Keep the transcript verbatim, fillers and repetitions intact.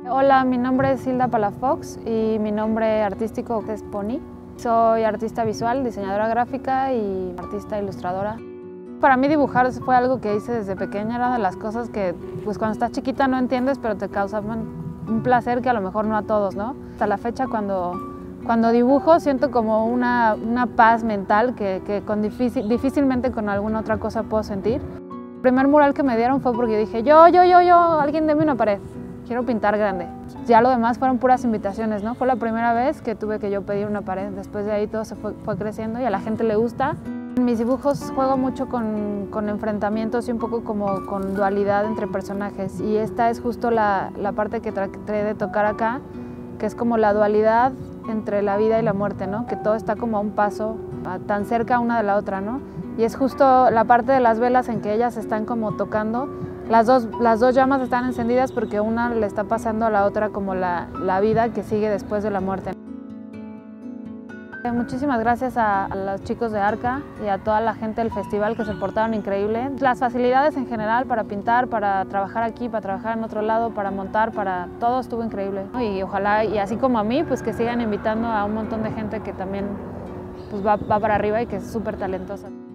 Hola, mi nombre es Hilda Palafox y mi nombre artístico es Pony. Soy artista visual, diseñadora gráfica y artista ilustradora. Para mí dibujar fue algo que hice desde pequeña, era de las cosas que pues cuando estás chiquita no entiendes, pero te causaban un placer que a lo mejor no a todos, ¿no? Hasta la fecha cuando, cuando dibujo siento como una, una paz mental que, que con difícil, difícilmente con alguna otra cosa puedo sentir. El primer mural que me dieron fue porque dije, yo, yo, yo, yo, alguien deme una pared. Quiero pintar grande. Ya lo demás fueron puras invitaciones, ¿no? Fue la primera vez que tuve que yo pedir una pared. Después de ahí todo se fue, fue creciendo y a la gente le gusta. En mis dibujos juego mucho con, con enfrentamientos y un poco como con dualidad entre personajes. Y esta es justo la, la parte que traté de tocar acá, que es como la dualidad entre la vida y la muerte, ¿no? Que todo está como a un paso, tan cerca una de la otra, ¿no? Y es justo la parte de las velas en que ellas están como tocando. Las dos, las dos llamas están encendidas porque una le está pasando a la otra como la, la vida que sigue después de la muerte. Muchísimas gracias a, a los chicos de Arca y a toda la gente del festival que se portaron increíble. Las facilidades en general para pintar, para trabajar aquí, para trabajar en otro lado, para montar, para todo estuvo increíble. Y ojalá, y así como a mí, pues que sigan invitando a un montón de gente que también pues, va, va para arriba y que es súper talentosa.